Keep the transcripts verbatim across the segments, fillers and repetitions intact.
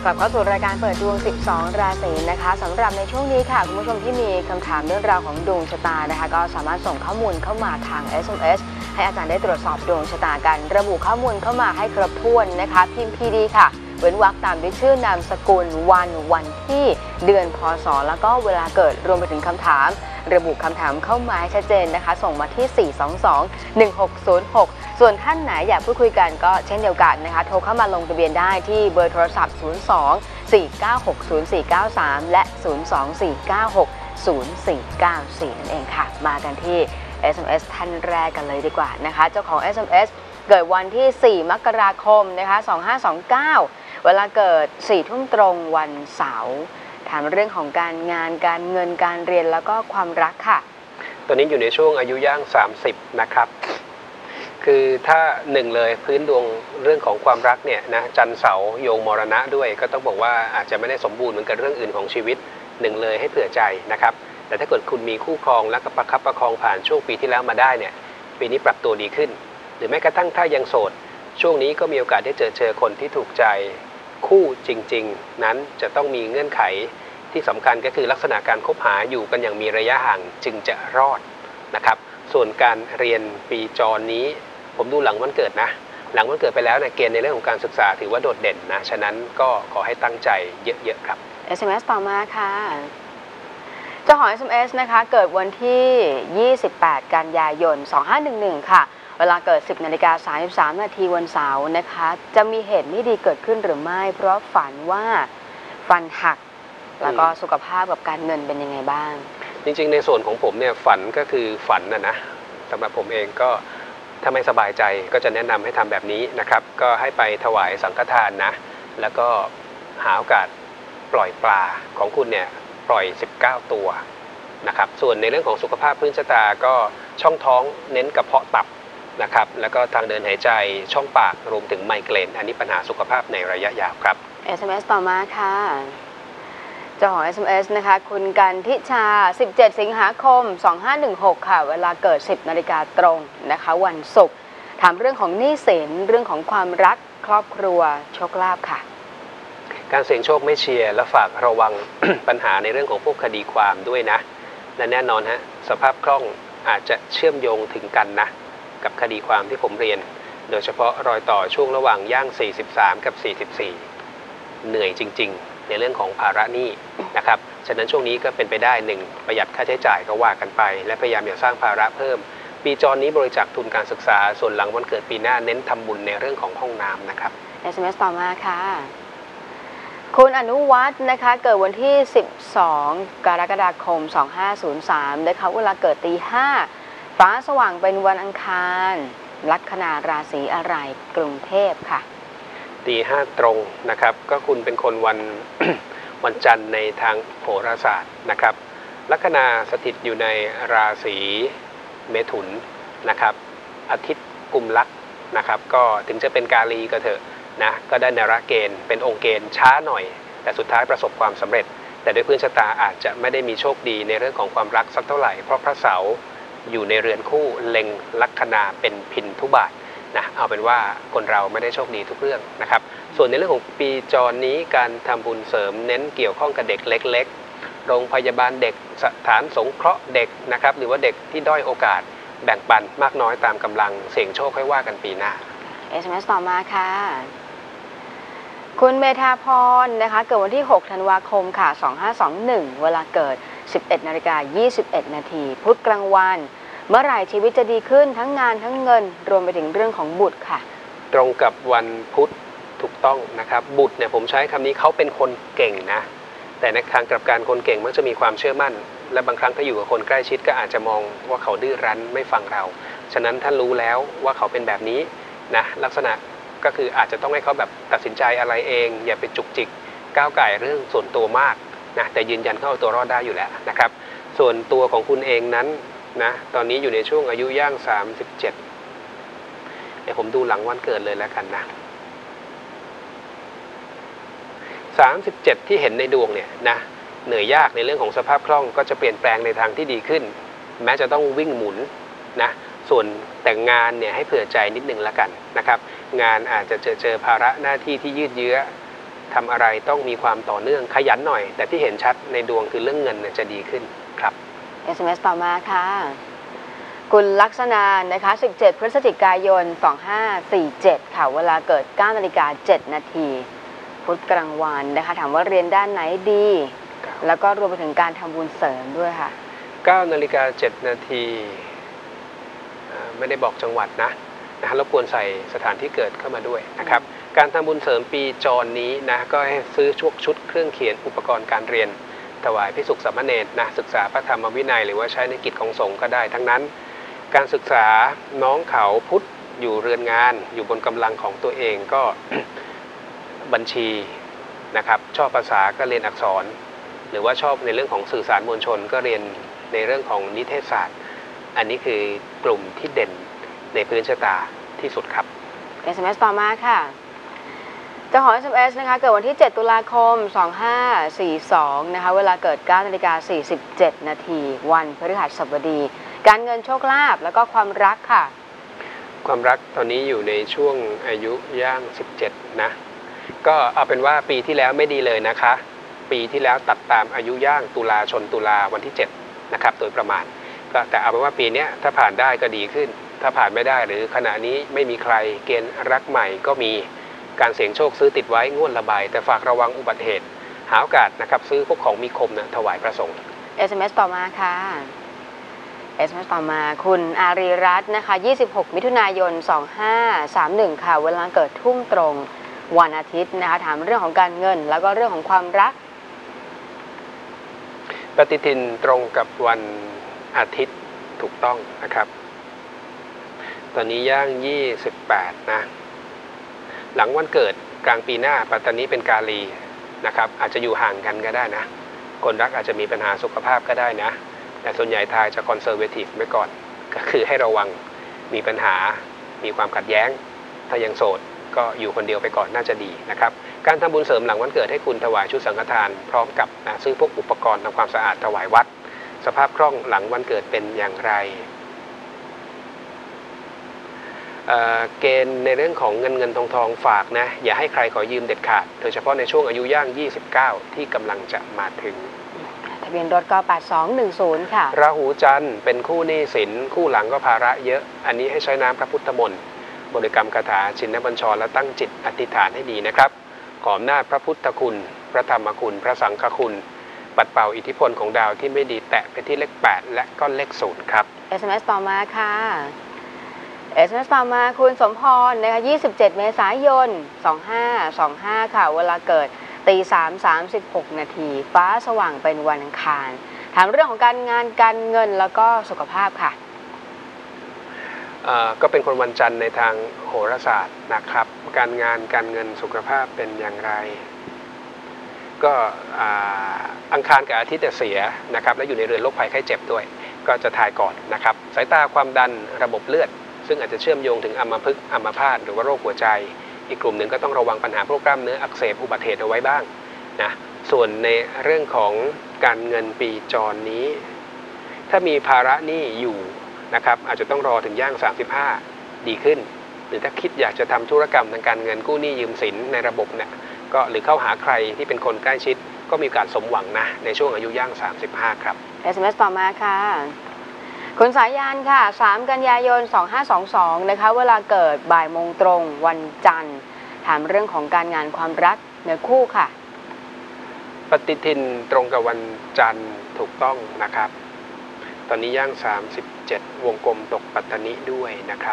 ลับเข้าสู่รายการเปิดดวงสิบสองราศีนะคะสำหรับในช่วงนี้ค่ะคุณผู้ชมที่มีคำถามเรื่องราวของดวงชะตานะคะก็สามารถส่งข้อมูลเข้ามาทาง เอส เอ็ม เอส ให้อาจารย์ได้ตรวจสอบดวงชะตากันระบุข้อมูลเข้ามาให้ครบถ้วนนะคะพิมพ์ พี ดี ค่ะเว้นวรรคตามด้วยชื่อนามสกุลวันวันที่เดือนพศแล้วก็เวลาเกิดรวมไปถึงคำถามระบุคำถามเข้ามาให้ชัดเจนนะคะส่งมาที่สี่ สอง สอง หนึ่ง หก ศูนย์ หกส่วนท่านไหนอยากพูดคุยกันก็เช่นเดียวกันนะคะโทรเข้ามาลงทะเบียนได้ที่เบอร์โทรศัพท์ศูนย์ สอง สี่ เก้า หก ศูนย์ สี่ เก้า สามและศูนย์ สอง สี่ เก้า หก ศูนย์ สี่ เก้า สี่นั่นเองค่ะมากันที่ เอส เอ็ม เอส ท่านแรกกันเลยดีกว่านะคะเจ้าของ เอส เอ็ม เอส เกิดวันที่สี่มกราคมนะคะสองห้าสองเก้าเวลาเกิดสี่ทุ่มตรงวันเสาร์ถามเรื่องของการงานการเงินการเรียนแล้วก็ความรักค่ะตอนนี้อยู่ในช่วงอายุย่างสามสิบนะครับคือถ้าหนึ่งเลยพื้นดวงเรื่องของความรักเนี่ยนะจันทร์เสาร์โยงมรณะด้วยก็ต้องบอกว่าอาจจะไม่ได้สมบูรณ์เหมือนกับเรื่องอื่นของชีวิตหนึ่งเลยให้เผื่อใจนะครับแต่ถ้าเกิดคุณมีคู่ครองและก็ประคับประคองผ่านช่วงปีที่แล้วมาได้เนี่ยปีนี้ปรับตัวดีขึ้นหรือแม้กระทั่งถ้ายังโสดช่วงนี้ก็มีโอกาสได้เจอเจอคนที่ถูกใจคู่จริงๆนั้นจะต้องมีเงื่อนไขที่สำคัญก็คือลักษณะการคบหาอยู่กันอย่างมีระยะห่างจึงจะรอดนะครับส่วนการเรียนปีจรนี้ผมดูหลังวันเกิดนะหลังวันเกิดไปแล้วเนี่ยเกณฑ์ในเรื่องของการศึกษาถือว่าโดดเด่นนะฉะนั้นก็ขอให้ตั้งใจเยอะๆครับเอส เอ็ม เอส ต่อมาค่ะเจ้าของ เอส เอ็ม เอส นะคะเกิดวันที่ยี่สิบแปดกันยายนสองห้าหนึ่งหนึ่งค่ะเวลาเกิดสิบนาฬิกาสามสิบสามนาทีวันเสาร์นะคะจะมีเหตุไม่ดีเกิดขึ้นหรือไม่เพราะฝันว่าฟันหักแล้วก็สุขภาพกับการเงินเป็นยังไงบ้างจริงๆในส่วนของผมเนี่ยฝันก็คือฝันนะนะสำหรับผมเองก็ถ้าไม่สบายใจก็จะแนะนำให้ทำแบบนี้นะครับก็ให้ไปถวายสังฆทานนะแล้วก็หาโอกาสปล่อยปลาของคุณเนี่ยปล่อยสิบเก้าตัวนะครับส่วนในเรื่องของสุขภาพพื้นชะตาก็ช่องท้องเน้นกระเพาะตับนะครับแล้วก็ทางเดินหายใจช่องปากรวมถึงไมเกรนอันนี้ปัญหาสุขภาพในระยะยาวครับเอส เอ็ม เอส ต่อมาค่ะเจ้าของ เอส เอ็ม เอส นะคะคุณกันทิชาสิบเจ็ดสิงหาคมสองห้าหนึ่งหกค่ะเวลาเกิดสิบนาฬิกาตรงนะคะวันศุกร์ถามเรื่องของหนี้สินเรื่องของความรักครอบครัวโชคลาภค่ะการเสี่ยงโชคไม่เชียร์และฝากระวัง ปัญหาในเรื่องของพวกคดีความด้วยนะและแน่นอนฮะสภาพคล่องอาจจะเชื่อมโยงถึงกันนะกับคดีความที่ผมเรียนโดยเฉพาะรอยต่อช่วงระหว่างย่างสี่สิบสามกับสี่สิบสี่เหนื่อยจริงๆในเรื่องของภาระหนี้นะครับฉะนั้นช่วงนี้ก็เป็นไปได้หนึ่งประหยัดค่าใช้จ่ายก็ว่ากันไปและพยายามอย่าสร้างภาระเพิ่มปีจรนี้บริจาคทุนการศึกษาส่วนหลังวันเกิดปีหน้าเน้นทำบุญในเรื่องของห้องน้ำนะครับเอส เอ็ม เอส ต่อมาค่ะคุณอนุวัฒน์นะคะเกิดวันที่สิบสองกรกฎาคมสองห้าศูนย์สามนะคะเวลาเกิดตีห้าฟ้าสว่างเป็นวันอังคารลัคนาราศีอะไรกรุงเทพค่ะตีห้าตรงนะครับก็คุณเป็นคนวัน วันจันทร์ในทางโหราศาสตร์นะครับลัคนาสถิตอยู่ในราศีเมถุนนะครับอาทิตย์กุมลักนะครับก็ถึงจะเป็นกาลีก็เถอะนะก็ได้นราเกณฑ์เป็นองค์เกณฑ์ช้าหน่อยแต่สุดท้ายประสบความสำเร็จแต่ด้วยพื้นชะตาอาจจะไม่ได้มีโชคดีในเรื่องของความรักสักเท่าไหร่เพราะพระเสาร์อยู่ในเรือนคู่เล็งลัคนาเป็นพินทุบาทนะเอาเป็นว่าคนเราไม่ได้โชคดีทุกเรื่องนะครับส่วนในเรื่องของปีจรนี้การทำบุญเสริมเน้นเกี่ยวข้องกับเด็กเล็กๆโรงพยาบาลเด็กสถานสงเคราะห์เด็กนะครับหรือว่าเด็กที่ด้อยโอกาสแบ่งปันมากน้อยตามกำลังเสี่ยงโชคค่อยว่ากันปีหน้าเอส เอ็ม เอส ต่อมาค่ะคุณเมธาพรนะคะเกิดวันที่หกธันวาคมค่ะสองห้าสองหนึ่งเวลาเกิดสิบเอ็ดนาฬิกายี่สิบเอ็ดนาทีพุธกลางวันเมื่อไหร่ชีวิตจะดีขึ้นทั้งงานทั้งเงินรวมไปถึงเรื่องของบุตรค่ะตรงกับวันพุธถูกต้องนะครับบุตรเนี่ยผมใช้คำนี้เขาเป็นคนเก่งนะแต่ในทางกลับกันคนเก่งมักจะมีความเชื่อมั่นและบางครั้งถ้าอยู่กับคนใกล้ชิดก็อาจจะมองว่าเขาดื้อรั้นไม่ฟังเราฉะนั้นถ้ารู้แล้วว่าเขาเป็นแบบนี้นะลักษณะก็คืออาจจะต้องให้เขาแบบตัดสินใจอะไรเองอย่าไปจุกจิกก้าวไก่เรื่องส่วนตัวมากนะแต่ยืนยันเข้าตัวรอดได้อยู่แล้วนะครับส่วนตัวของคุณเองนั้นนะตอนนี้อยู่ในช่วงอายุย่างสามสิบเจ็ดเดี๋ยวผมดูหลังวันเกิดเลยแล้วกันนะสามสิบเจ็ดที่เห็นในดวงเนี่ยนะเหนื่อยยากในเรื่องของสภาพคล่องก็จะเปลี่ยนแปลงในทางที่ดีขึ้นแม้จะต้องวิ่งหมุนนะส่วนแต่งงานเนี่ยให้เผื่อใจนิดนึงละกันนะครับงานอาจจะเจอเจอภาระหน้าที่ที่ยืดเยื้อทำอะไรต้องมีความต่อเนื่องขยันหน่อยแต่ที่เห็นชัดในดวงคือเรื่องเงินจะดีขึ้นครับเอส เอ็ม เอส ต่อมาค่ะคุณลักษณานะคะสิบเจ็ดพฤศจิกายนสองห้าสี่เจ็ดค่ะเวลาเกิดเก้านาฬิกาเจ็ดนาทีพุธกลางวันนะคะถามว่าเรียนด้านไหนดีแล้วก็รวมไปถึงการทำบุญเสริมด้วยค่ะเก้านาฬิกาเจ็ดนาทีไม่ได้บอกจังหวัดนะนะรบกวนใส่สถานที่เกิดเข้ามาด้วยนะครับการทำบุญเสริมปีจรนี้นะก็ให้ซื้อชุดชุดเครื่องเขียนอุปกรณ์การเรียนถวายภิกษุสามเณรนะศึกษาพระธรรมวินัยหรือว่าใช้ในกิจของสงฆ์ก็ได้ทั้งนั้นการศึกษาน้องเขาพุทธอยู่เรือนงานอยู่บนกำลังของตัวเองก็ บัญชีนะครับชอบภาษาก็เรียนอักษรหรือว่าชอบในเรื่องของสื่อสารมวลชนก็เรียนในเรื่องของนิเทศศาสตร์อันนี้คือกลุ่มที่เด่นในพื้นชะตาที่สุดครับเอส เอ็ม เอส ต่อมาค่ะเจ้าของ เอส เอ็ม เอส นะคะเกิดวันที่เจ็ดตุลาคมสองห้าสี่สองนะคะเวลาเกิดเก้านาฬิกาสี่สิบเจ็ดนาทีวันพฤหัสบดีการเงินโชคลาภแล้วก็ความรักค่ะความรักตอนนี้อยู่ในช่วงอายุย่างสิบเจ็ดนะก็เอาเป็นว่าปีที่แล้วไม่ดีเลยนะคะปีที่แล้วตัดตามอายุย่างตุลาชนตุลาวันที่เจ็ดนะครับโดยประมาณก็แต่เอาเป็นว่าปีนี้ถ้าผ่านได้ก็ดีขึ้นถ้าผ่านไม่ได้หรือขณะนี้ไม่มีใครเกณฑ์รักใหม่ก็มีการเสี่ยงโชคซื้อติดไว้งวดละใบแต่ฝากระวังอุบัติเหตุหาโอกาสนะครับซื้อพวกของมีคมนะถวายพระสงฆ์เอส เอ็ม เอส ต่อมาค่ะ เอส เอ็ม เอส ต่อมาคุณอารีรัตน์นะคะยี่สิบหกมิถุนายนสองห้าสามหนึ่งค่ะเวลาเกิดทุ่มตรงวันอาทิตย์นะคะถามเรื่องของการเงินแล้วก็เรื่องของความรักปฏิทินตรงกับวันอาทิตย์ถูกต้องนะครับตอนนี้ย่างยี่สิบแปดนะหลังวันเกิดกลางปีหน้าปัตตานีเป็นกาลีนะครับอาจจะอยู่ห่างกันก็ได้นะคนรักอาจจะมีปัญหาสุขภาพก็ได้นะแต่ส่วนใหญ่ทายจะคอนเซอร์เวทีฟไว้ก่อนก็คือให้ระวังมีปัญหามีความขัดแย้งถ้ายังโสดก็อยู่คนเดียวไปก่อนน่าจะดีนะครับการทำบุญเสริมหลังวันเกิดให้คุณถวายชุดสังฆทานพร้อมกับนะซื้อพวกอุปกรณ์ทำความสะอาดถวายวัดสภาพคล่องหลังวันเกิดเป็นอย่างไรเอ่อเกณฑ์ในเรื่องของเงินเงินทองทองฝากนะอย่าให้ใครขอยืมเด็ดขาดโดยเฉพาะในช่วงอายุย่างยี่สิบเก้าที่กำลังจะมาถึงทะเบียนรถก็แปดสองหนึ่งศูนย์ค่ะราหูจันทร์เป็นคู่หนี้สินคู่หลังก็ภาระเยอะอันนี้ให้ใช้น้ำพระพุทธมนต์บริกรรมคาถาชินบัญชรและตั้งจิตอธิษฐานให้ดีนะครับขออำนาจพระพุทธคุณพระธรรมคุณพระสังฆคุณปัดเป่าอิทธิพลของดาวที่ไม่ดีแตะไปที่เลขแปดและก็เลขศูนย์ครับเอส เอ็ม เอส ต่อมาค่ะ เอส เอ็ม เอส ต่อมาคุณสมพรนะคะยี่สิบเจ็ดเมษายนสองห้าสองห้าค่ะเวลาเกิดตีสามสามสิบหกนาทีฟ้าสว่างเป็นวันอังคารถามเรื่องของการงานการเงินแล้วก็สุขภาพค่ะก็เป็นคนวันจันทร์ในทางโหราศาสตร์นะครับการงานการเงินสุขภาพเป็นอย่างไรก็อังคารกับอาทิตย์จะเสียนะครับและอยู่ในเรือนโรคภัยไข้เจ็บด้วยก็จะถ่ายก่อนนะครับสายตาความดันระบบเลือดซึ่งอาจจะเชื่อมโยงถึงอัมพฤกษ์อัมพาตหรือว่าโรคหัวใจอีกกลุ่มหนึ่งก็ต้องระวังปัญหาพวกกล้ามเนื้ออักเสบอุบัติเหตุเอาไว้บ้างนะส่วนในเรื่องของการเงินปีจรนี้ถ้ามีภาระหนี้อยู่นะครับอาจจะต้องรอถึงย่างสามสิบห้าดีขึ้นหรือถ้าคิดอยากจะทำธุรกรรมทางการเงินกู้หนี้ยืมสินในระบบเนี่ยก็หรือเข้าหาใครที่เป็นคนใกล้ชิดก็มีการสมหวังนะในช่วงอายุย่างสามสิบห้าครับเอส เอ็ม เอส ต่อมาค่ะคุณสายยานค่ะสามกันยายนสองห้าสองสองนะคะเวลาเกิดบ่ายโมงตรงวันจันทร์ถามเรื่องของการงานความรักเนื้อคู่ค่ะปฏิทินตรงกับวันจันทร์ถูกต้องนะครับตอนนี้ย่างสามสิบเจ็ดวงกลมตกปัตตานีด้วยนะครับ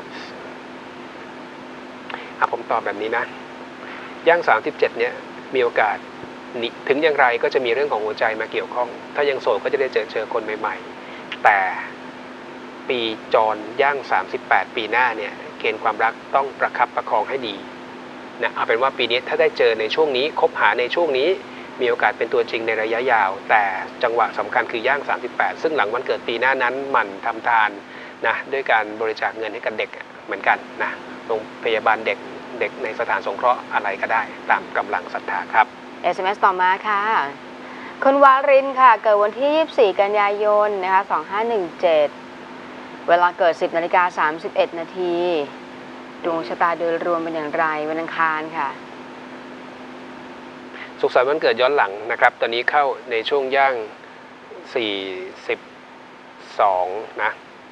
อ่ะผมตอบแบบนี้นะย่างสามสิบเจ็ดเนี่ยมีโอกาสถึงอย่างไรก็จะมีเรื่องของหัวใจมาเกี่ยวข้องถ้ายังโสดก็จะได้เจอเจอคนใหม่ๆแต่ปีจรย่างสามสิบแปดปีหน้าเนี่ยเกณฑ์ความรักต้องประคับประคองให้ดีนะเอาเป็นว่าปีนี้ถ้าได้เจอในช่วงนี้คบหาในช่วงนี้มีโอกาสเป็นตัวจริงในระยะยาวแต่จังหวะสำคัญคือย่างสามสิบแปดซึ่งหลังวันเกิดปีหน้านั้นหมั่นทำทานนะด้วยการบริจาคเงินให้กับเด็กเหมือนกันนะโรงพยาบาลเด็กเด็กในสถานสงเคราะห์อะไรก็ได้ตามกำลังศรัทธาครับเอส เอ็ม เอส ต่อมาค่ะคุณวารินค่ะเกิดวันที่ยี่สิบสี่กันยายนนะคะสองห้าหนึ่งเจ็ดเวลาเกิดสิบนาฬิกาสามสิบเอ็ดนาทีดวงชะตาโดยรวมเป็นอย่างไรวันอังคารค่ะสุขสันต์วันเกิดย้อนหลังนะครับตอนนี้เข้าในช่วงย่างสี่สิบสองนะ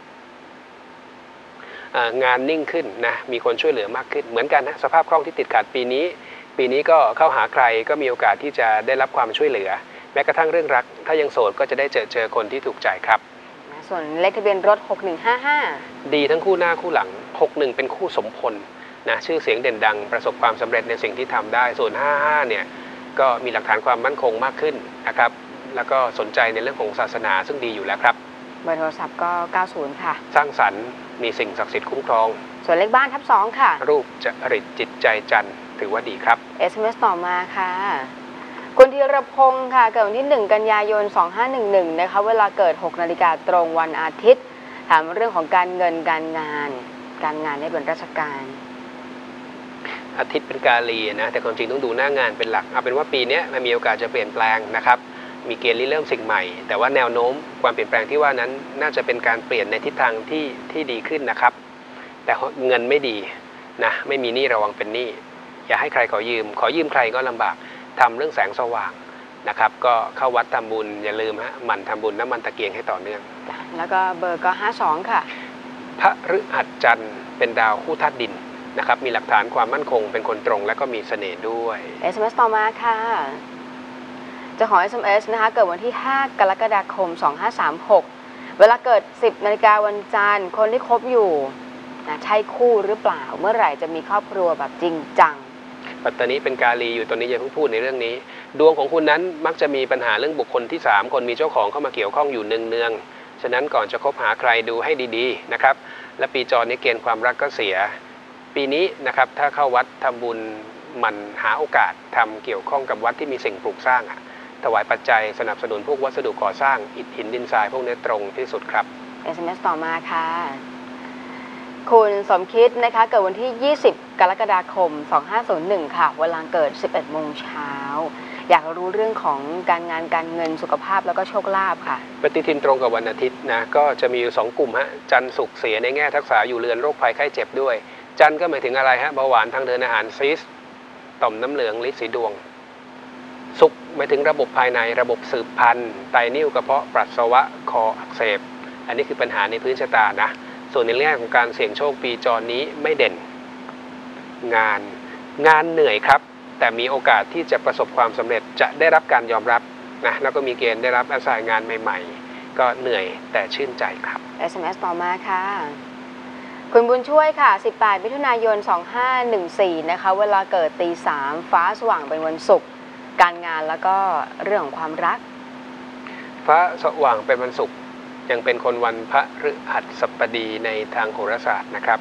งานนิ่งขึ้นนะมีคนช่วยเหลือมากขึ้นเหมือนกันนะสภาพคล่องที่ติดขัดปีนี้ปีนี้ก็เข้าหาใครก็มีโอกาสที่จะได้รับความช่วยเหลือแม้กระทั่งเรื่องรักถ้ายังโสดก็จะได้เจอเจอคนที่ถูกใจครับส่วนเลขทะเบียนรถหกหนึ่งห้าห้าดีทั้งคู่หน้าคู่หลังหกสิบเอ็ดเป็นคู่สมพลนะชื่อเสียงเด่นดังประสบความสำเร็จในสิ่งที่ทำได้ส่วนห้าสิบห้าเนี่ยก็มีหลักฐานความมั่นคงมากขึ้นนะครับแล้วก็สนใจในเรื่องของศาสนาซึ่งดีอยู่แล้วครับเบอร์โทรศัพท์ก็เก้าสิบค่ะสร้างสรรค์มีสิ่งศักดิ์สิทธิ์คุ้มครองส่วนเลขบ้านทับสองค่ะรูปจริตจิตใจจันทร์ถือว่าดีครับเอส เอ็ม เอส ต่อมาค่ะคุณธีรพงศ์ค่ะเกิดวันที่หนึ่งกันยายนสองห้าหนึ่งหนึ่งนะคะเวลาเกิดหกนาฬิกาตรงวันอาทิตย์ถามเรื่องของการเงินการงานการงานในเป็นราชการอาทิตย์เป็นกาลีนะแต่ความจริงต้องดูหน้างานเป็นหลักเอาเป็นว่าปีนี้มันมีโอกาสจะเปลี่ยนแปลงนะครับมีเกณฑ์ริเริ่มสิ่งใหม่แต่ว่าแนวโน้มความเปลี่ยนแปลงที่ว่านั้นน่าจะเป็นการเปลี่ยนในทิศทางที่ที่ดีขึ้นนะครับแต่เงินไม่ดีนะไม่มีหนี้ระวังเป็นหนี้อย่าให้ใครขอยืมขอยืมใครก็ลำบากทำเรื่องแสงสว่างนะครับก็เข้าวัดทำบุญอย่าลืมฮะหมั่นทำบุญน้ำมันตะเกียงให้ต่อเนื่องแล้วก็เบอร์ก็ห้าสองค่ะพระฤหัสจันทร์เป็นดาวคู่ธาตุดินนะครับมีหลักฐานความมั่นคงเป็นคนตรงและก็มีเสน่ห์ด้วยเอส เอ็ม เอส ต่อมาค่ะเจ้าของ เอส เอ็ม เอส นะคะเกิดวันที่ห้ากรกฎาคมสองห้าสามหกเวลาเกิดสิบนาฬิกาวันจันทร์คนที่คบอยู่นะใช่คู่หรือเปล่าเมื่อไหร่จะมีครอบครัวแบบจริงจังปัตตานีเป็นกาลีอยู่ตอนนี้อย่าเพิ่งพูดในเรื่องนี้ดวงของคุณนั้นมักจะมีปัญหาเรื่องบุคคลที่สามคนมีเจ้าของเข้ามาเกี่ยวข้องอยู่เนืองๆฉะนั้นก่อนจะคบหาใครดูให้ดีๆนะครับและปีจรนี้เกณฑ์ความรักก็เสียปีนี้นะครับถ้าเข้าวัดทำบุญมันหาโอกาสทำเกี่ยวข้องกับวัดที่มีสิ่งปลูกสร้างถวายปัจจัยสนับสนุนพวกวัสดุก่อสร้างอิฐหินดินทรายพวกนี้ตรงที่สุดครับเอส เอ็ม เอส ต่อมาค่ะคุณสมคิดนะคะเกิดวันที่ยี่สิบกรกฎาคมสองห้าศูนย์หนึ่งค่ะเวลาเกิดสิบเอ็ดโมงเช้าอยากรู้เรื่องของการงานการเงินสุขภาพแล้วก็โชคลาภค่ะปฏิทินตรงกับวันอาทิตย์นะก็จะมีอยู่สองกลุ่มฮะจันทร์ศุกร์เสียในแง่ทักษะอยู่เรือนโรคภัยไข้เจ็บด้วยจันทร์ก็หมายถึงอะไรฮะเบาหวานทางเดินอาหารซีสต่อมน้ำเหลืองฤทธิ์สีดวงศุกร์หมายถึงระบบภายในระบบสืบพันธุ์ไตนิ่วกระเพาะปัสสาวะคออักเสบอันนี้คือปัญหาในพื้นชะตานะส่วนในแง่ของการเสี่ยงโชคปีจรนี้ไม่เด่นงานงานเหนื่อยครับแต่มีโอกาสที่จะประสบความสำเร็จจะได้รับการยอมรับนะแล้วก็มีเกณฑ์ได้รับอาศัยงานใหม่ๆก็เหนื่อยแต่ชื่นใจครับเอส เอ็ม เอส ต่อมาค่ะคุณบุญช่วยค่ะสิบแปดมิถุนายนสองห้าหนึ่งสี่นะคะเวลาเกิดตีสามฟ้าสว่างเป็นวันศุกร์การงานแล้วก็เรื่องของความรักฟ้าสว่างเป็นวันศุกร์ยังเป็นคนวันพฤหัสบดีในทางโหราศาสตร์นะครับ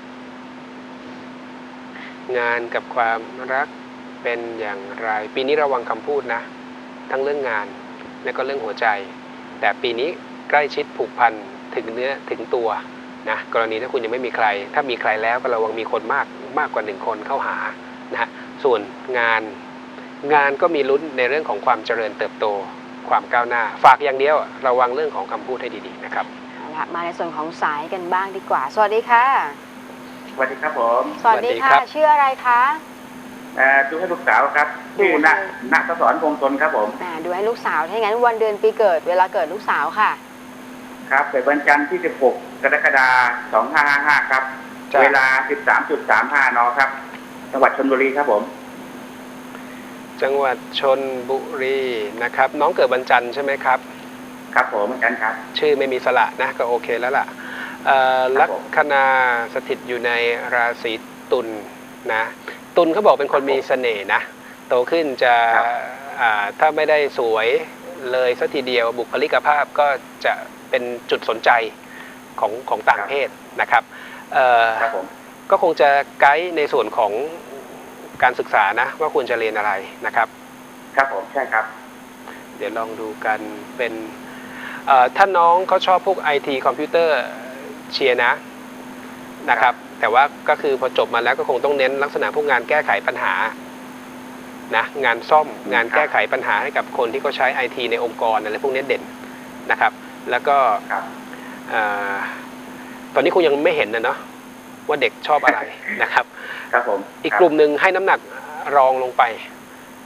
งานกับความรักเป็นอย่างไรปีนี้ระวังคำพูดนะทั้งเรื่องงานและก็เรื่องหัวใจแต่ปีนี้ใกล้ชิดผูกพันถึงเนื้อถึงตัวนะกรณีถ้าคุณยังไม่มีใครถ้ามีใครแล้วก็ระวังมีคนมากมากกว่าหนึ่งคนเข้าหานะฮะส่วนงานงานก็มีลุ้นในเรื่องของความเจริญเติบโตความก้าวหน้าฝากอย่างเดียวระวังเรื่องของคำพูดให้ดีๆนะครับมาในส่วนของสายกันบ้างดีกว่าสวัสดีค่ะสวัสดีครับผมสวัสดีค่ะชื่ออะไรคะดูให้ลูกสาวครับชื่อณณทศรพงษ์ตนครับผมดูให้ลูกสาวถ้างั้นวันเดือนปีเกิดเวลาเกิดลูกสาวค่ะครับเกิดวันจันทร์ที่สิบหกกรกฎาคมสองห้าห้าห้าครับเวลา สิบสามจุดสามห้า นครับจังหวัดชลบุรีครับผมจังหวัดชลบุรีนะครับน้องเกิดวันจันทร์ใช่ไหมครับครับผมเหมือนกันครับชื่อไม่มีสระนะก็โอเคแล้วล่ะลัคนาสถิตอยู่ในราศีตุลนะตุลเขาบอกเป็นคนมีเสน่ห์นะโตขึ้นจะถ้าไม่ได้สวยเลยสักทีเดียวบุคลิกภาพก็จะเป็นจุดสนใจของของต่างเพศนะครับก็คงจะไกด์ในส่วนของการศึกษานะว่าควรจะเรียนอะไรนะครับครับผมใช่ครับเดี๋ยวลองดูกันเป็นถ้าน้องเขาชอบพวก ไอ ที คอมพิวเตอร์เชียร์นะนะครับแต่ว่าก็คือพอจบมาแล้วก็คงต้องเน้นลักษณะพวกงานแก้ไขปัญหานะงานซ่อมงานแก้ไขปัญหาให้กับคนที่เขาใช้ ไอ ที ในองค์กรอะไรพวกนี้เด่นนะครับแล้วก็ตอนนี้คงยังไม่เห็นนะเนาะว่าเด็กชอบอะไรนะครับครับผมอีกกลุ่มหนึ่งให้น้ำหนักรองลงไปนะ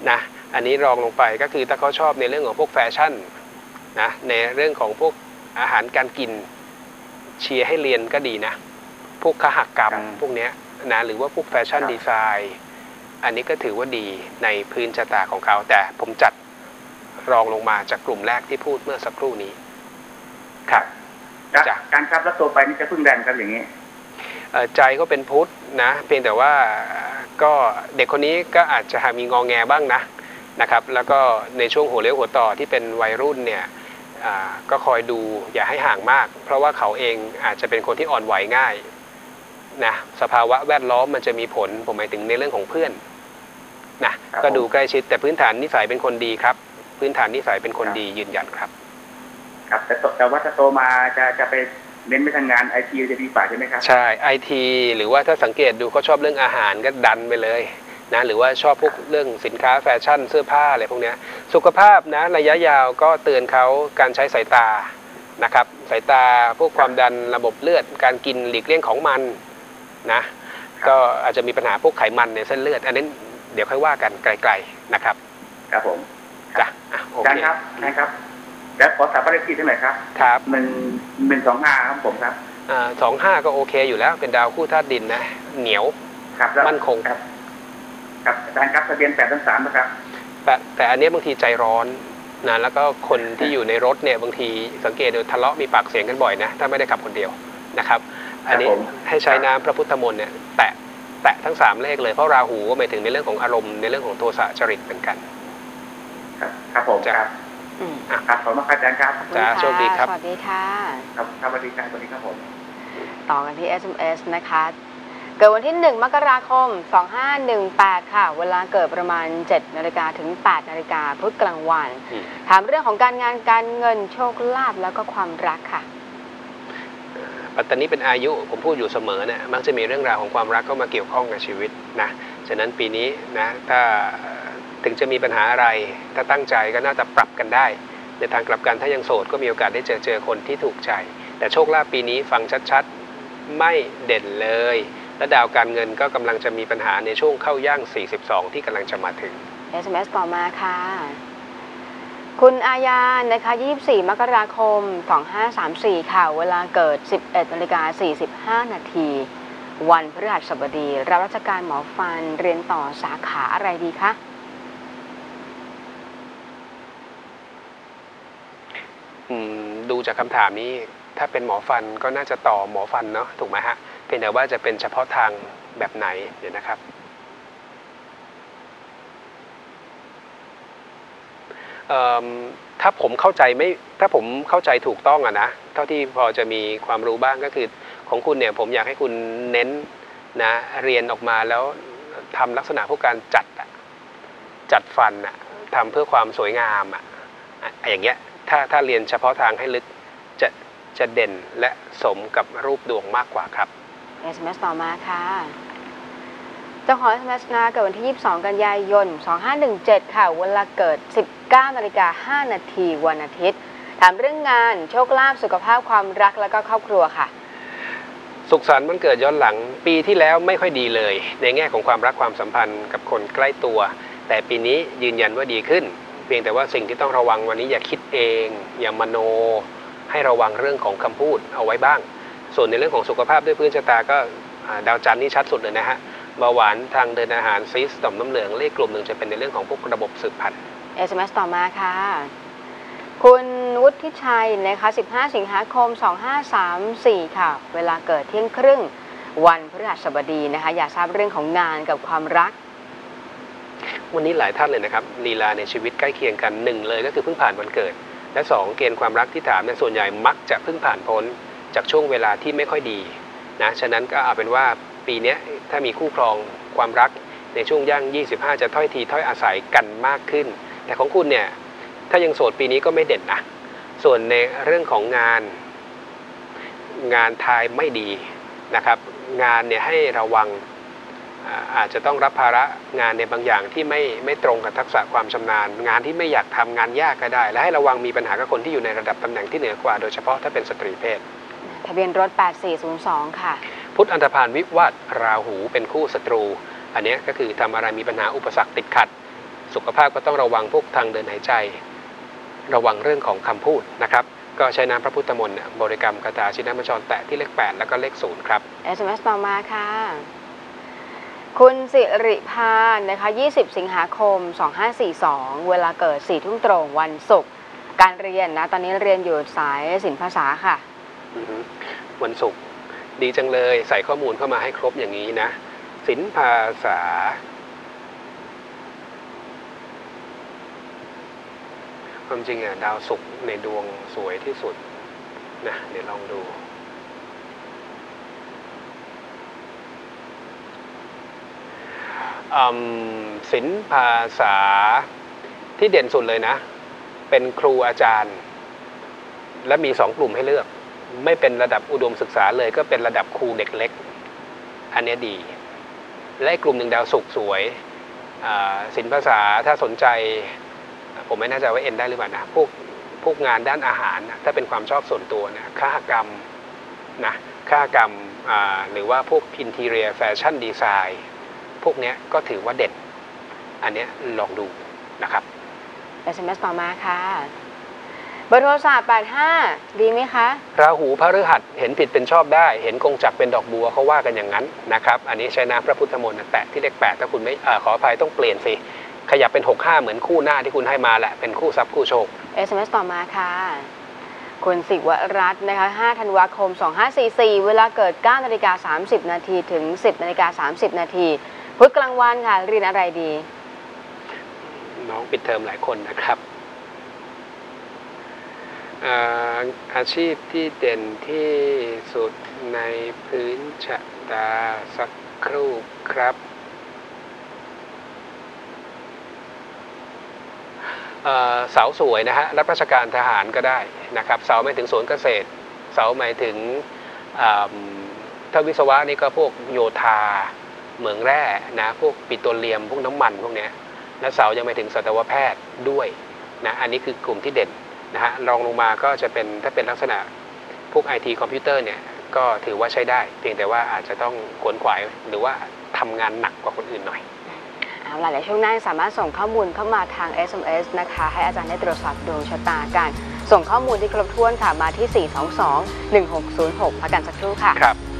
อันนี้รองลงไปก็คือถ้าเขาชอบในเรื่องของพวกแฟชั่นนะในเรื่องของพวกอาหารการกินเชียร์ให้เรียนก็ดีนะพวกคหกรรมพวกนี้นะหรือว่าพวกแฟชั่นดีไซน์อันนี้ก็ถือว่าดีในพื้นชะตาของเขาแต่ผมจัดรองลงมาจากกลุ่มแรกที่พูดเมื่อสักครู่นี้ครับการครับแล้วตัวไปนี่จะพึ่งแรงครับอย่างนี้ใจก็เป็นพุทธนะเพียงแต่ว่าก็เด็กคนนี้ก็อาจจะมีงอแงบ้างนะนะครับแล้วก็ในช่วงหัวเลี้ยวหัวต่อที่เป็นวัยรุ่นเนี่ยก็คอยดูอย่าให้ห่างมากเพราะว่าเขาเองอาจจะเป็นคนที่อ่อนไหวง่ายนะสภาวะแวดล้อมมันจะมีผลผมหมายถึงในเรื่องของเพื่อนนะก็ดูใกล้ชิดแต่พื้นฐานนิสัยเป็นคนดีครับพื้นฐานนิสัยเป็นคนดียืนยันครับครับแต่แต่ว่าถ้าโตมาจะจะไปเน้นไปทางงานไอทีจะดีกว่าใช่ไหมครับใช่ไอทีหรือว่าถ้าสังเกตดูก็ชอบเรื่องอาหารก็ดันไปเลยนะหรือว่าชอบพวกเรื่องสินค้าแฟชั่นเสื้อผ้าอะไรพวกนี้สุขภาพนะระยะยาวก็เตือนเขาการใช้สายตานะครับสายตาพวกความดันระบบเลือดการกินหลีกเลี่ยงของมันนะก็อาจจะมีปัญหาพวกไขมันในเส้นเลือดอันนั้นเดี๋ยวค่อยว่ากันไกลๆนะครับครับผมจ้ะโอเคครับนะครับแล้วขอถามประเด็นที่เท่าไหร่ครับครับหนึ่งหนึ่งสองห้าครับผมครับอ่าสองห้าก็โอเคอยู่แล้วเป็นดาวคู่ธาตุดินนะเหนียวมั่นคงครับครับอาจารย์ครับทะเบียนแปดทั้งสามนะครับแต่แต่อันนี้บางทีใจร้อนนะแล้วก็คนที่อยู่ในรถเนี่ยบางทีสังเกตดูทะเลาะมีปากเสียงกันบ่อยนะถ้าไม่ได้ขับคนเดียวนะครับอันนี้ให้ใช้น้ำพระพุทธมนต์เนี่ยแตะแตะทั้งสามเลขเลยเพราะราหูก็หมายถึงในเรื่องของอารมณ์ในเรื่องของโทสะจริตเหมือนกันครับครับผมครับครับขอบคุณอาจารย์ครับจ้าโชคดีครับสวัสดีค่ะครับสวัสดีครับสวัสดีครับผมต่อกันที่ เอส เอ็ม เอส นะคะเกิดวันที่หนึ่งมกราคมสองห้าหนึ่งแปดค่ะเวลาเกิดประมาณเจ็ดนาฬิกาถึงแปดนาฬิกาพุธกลางวันถามเรื่องของการงานการเงินโชคลาภแล้วก็ความรักค่ะปัตตานีเป็นอายุผมพูดอยู่เสมอเนี่ยมักจะมีเรื่องราวของความรักเข้ามาเกี่ยวข้องกับชีวิตนะฉะนั้นปีนี้นะถ้าถึงจะมีปัญหาอะไรถ้าตั้งใจก็น่าจะปรับกันได้ในทางกลับกันถ้ายังโสดก็มีโอกาสได้เจอเจอคนที่ถูกใจแต่โชคลาภปีนี้ฟังชัดๆไม่เด่นเลยและดาวการเงินก็กำลังจะมีปัญหาในช่วงเข้าย่างสี่สิบสองที่กำลังจะมาถึงเอส เอ็ม เอส ต่อมาค่ะคุณอาญานะคะยี่สิบสี่มกราคมสองห้าสามสี่ค่ะเวลาเกิดสิบเอ็ดนาฬิกาสี่สิบห้านาทีวันพฤหัสบดีรับราชการหมอฟันเรียนต่อสาขาอะไรดีคะดูจากคำถามนี้ถ้าเป็นหมอฟันก็น่าจะต่อหมอฟันเนาะถูกไหมฮะเพียงแต่ว่าจะเป็นเฉพาะทางแบบไหนเดี๋ยวนะครับถ้าผมเข้าใจไม่ถ้าผมเข้าใจถูกต้องอะนะเท่าที่พอจะมีความรู้บ้างก็คือของคุณเนี่ยผมอยากให้คุณเน้นนะเรียนออกมาแล้วทำลักษณะพวกการจัดจัดฟันอะทำเพื่อความสวยงามอะอย่างเงี้ยถ้าถ้าเรียนเฉพาะทางให้ลึกจะจะเด่นและสมกับรูปดวงมากกว่าครับเอส เอ็ม เอส ต่อมาค่ะเจ้าของ เอส เอ็ม เอส นะเกิดวันที่ยี่สิบสองกันยายนสองห้าหนึ่งเจ็ดค่ะเวลาเกิดสิบเก้านาฬิกาห้านาทีวันอาทิตย์ถามเรื่องงานโชคลาภสุขภาพความรักแล้วก็ครอบครัวค่ะสุขสันต์วันเกิดย้อนหลังปีที่แล้วไม่ค่อยดีเลยในแง่ของความรักความสัมพันธ์กับคนใกล้ตัวแต่ปีนี้ยืนยันว่าดีขึ้นเพียงแต่ว่าสิ่งที่ต้องระวังวันนี้อย่าคิดเองอย่ามโนให้ระวังเรื่องของคำพูดเอาไว้บ้างส่วนในเรื่องของสุขภาพด้วยพื้นชะตาก็ดาวจันทร์นี่ชัดสุดเลยนะฮะเบาหวานทางเดินอาหารซีสต่อมน้ำเหลืองเลขกลุ่มหนึ่งจะเป็นในเรื่องของพวกระบบสืบพันธุ์เอส เอ็ม เอส ต่อมาค่ะคุณวุฒิชัยนะคะสิบห้าสิงหาคมสองห้าสามสี่ค่ะเวลาเกิดเที่ยงครึ่งวันพฤหัสบดีนะคะอยากทราบเรื่องของงานกับความรักวันนี้หลายท่านเลยนะครับลีลาในชีวิตใกล้เคียงกันหนึ่งเลยก็คือเพิ่งผ่านวันเกิดและสองเกณฑ์ความรักที่ถามเนี่ยส่วนใหญ่มักจะเพิ่งผ่านพ้นจากช่วงเวลาที่ไม่ค่อยดีนะฉะนั้นก็เอาเป็นว่าปีนี้ถ้ามีคู่ครองความรักในช่วงย่างยี่สิบห้าจะถ้อยทีถ้อยอาศัยกันมากขึ้นแต่ของคุณเนี่ยถ้ายังโสดปีนี้ก็ไม่เด่นนะส่วนในเรื่องของงานงานทายไม่ดีนะครับงานเนี่ยให้ระวังอาจจะต้องรับภาระงานในบางอย่างที่ไม่ไม่ตรงกับทักษะความชำนาญงานที่ไม่อยากทำงานยากก็ได้และให้ระวังมีปัญหากับคนที่อยู่ในระดับตำแหน่งที่เหนือกว่าโดยเฉพาะถ้าเป็นสตรีเพศทะเบียนรถแปดสี่ศูนย์สองค่ะพุทธอันธพาลวิวาทราหูเป็นคู่ศัตรูอันนี้ก็คือทำอะไรมีปัญหาอุปสรรคติดขัดสุขภาพก็ต้องระวังพวกทางเดินหายใจระวังเรื่องของคำพูดนะครับก็ใช้น้ำพระพุทธมนต์บริกรรมคาถาชินบัญชรแตะที่เลขแปดแล้วก็เลขศูนย์ครับเอส เอ็ม เอส ต่อมาค่ะคุณสิริพานนะคะยี่สิบสิงหาคมสองห้าสี่สองเวลาเกิดสี่ทุ่มตรงวันศุกร์การเรียนนะตอนนี้เรียนอยู่สายศิลปภาษาค่ะวันศุกร์ดีจังเลยใส่ข้อมูลเข้ามาให้ครบอย่างนี้นะศิลปภาษาความจริงอ่ะดาวศุกร์ในดวงสวยที่สุดนะเดี๋ยวลองดูศิลปภาษาที่เด่นสุดเลยนะเป็นครูอาจารย์และมีสองกลุ่มให้เลือกไม่เป็นระดับอุดมศึกษาเลยก็เป็นระดับครูเด็กเล็กอันนี้ดีและกลุ่มหนึ่งดาวศุกร์สวยศิลปภาษาถ้าสนใจผมไม่แน่ใจว่าเอ็นได้หรือเปล่านะพวกพวกงานด้านอาหารถ้าเป็นความชอบส่วนตัวนะค้ากรรมนะค้ากรรมหรือว่าพวกอินทีเรียแฟชั่นดีไซน์พวกนี้ก็ถือว่าเด่นอันนี้ลองดูนะครับเอส เอ็ม เอส ต่อมาค่ะเบอร์โทรศัพท์แปดห้าดีไหมคะราหูพฤหัสเห็นผิดเป็นชอบได้เห็นกงจักรเป็นดอกบัวเขาว่ากันอย่างนั้นนะครับอันนี้ใช้น้ำพระพุทธมนต์แตะที่เลขแปดถ้าคุณไม่อขออภัยต้องเปลี่ยนสิขยับเป็นหกห้าเหมือนคู่หน้าที่คุณให้มาแหละเป็นคู่ทรัพย์คู่โชคเอส เอ็ม เอส ต่อมาค่ะคุณศิวรัตน์นะคะห้าธันวาคมสองห้าสี่สี่เวลาเกิดเก้านาฬิกาสามสิบนาทีถึงสิบนาฬิกาสามสิบนาทีพุธกลางวันค่ะเรียนอะไรดีน้องปิดเทอมหลายคนนะครับอาอาชีพที่เด่นที่สุดในพื้นชะตาสักครู่ครับเสาสวยนะฮะรับราชการทหารก็ได้นะครับเสาหมายถึงสวนเกษตรเสาหมายถึงถ้าวิศวะนี่ก็พวกโยธาเหมืองแร่นะพวกปิโตรเลียมพวกน้ำมันพวกนี้และเสายังหมายถึงสัตวแพทย์ด้วยนะอันนี้คือกลุ่มที่เด่นนะฮะรองลงมาก็จะเป็นถ้าเป็นลักษณะพวก ไอ ที คอมพิวเตอร์เนี่ยก็ถือว่าใช้ได้เพียงแต่ว่าอาจจะต้องขวนขวายหรือว่าทำงานหนักกว่าคนอื่นหน่อยเอาล่ะในช่วงหน้าสามารถส่งข้อมูลเข้ามาทาง เอส เอ็ม เอส นะคะให้อาจารย์ได้ตรวจสอบดวงชะตากันส่งข้อมูลที่ครบถ้วนค่ะมาที่สี่ สอง สอง หนึ่ง หก ศูนย์ หกพักกันสักครู่ค่ะครับ